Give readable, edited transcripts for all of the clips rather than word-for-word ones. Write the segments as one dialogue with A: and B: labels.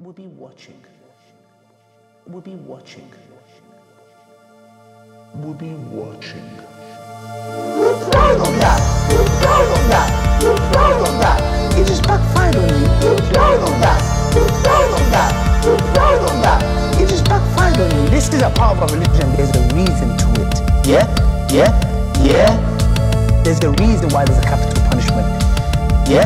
A: will be watching. Will be watching. Will be watching.
B: You're proud of that. You're proud of that. You're proud of that.
A: It just backfired on you.
B: You're proud of that. You're proud of that. You're proud of that.
A: It just backfired on you. This is a part of our religion. There's a reason to it. Yeah? There's a reason why there's a capital punishment. Yeah?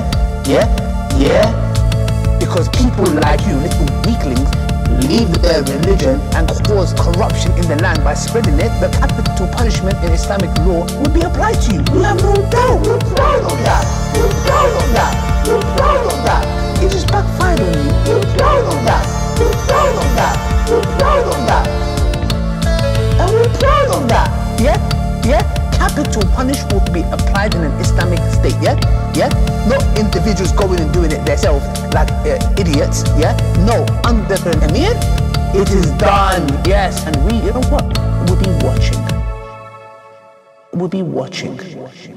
A: Because people like you, little weaklings, leave their religion and cause corruption in the land by spreading it. The capital punishment in Islamic law will be applied to you. You have no doubt.
B: You're proud of that. You're proud of that. You're proud of that.
A: It just backfired on you.
B: You're proud of that. You're proud of that. You're proud of that. And we're proud of that.
A: Yeah? Capital punishment will be applied in an Islamic state. Yeah? Not individuals going and doing it themselves like idiots. Yeah? No, under an emir, it is done. Yes, and we, you know what? We'll be watching. We'll be watching.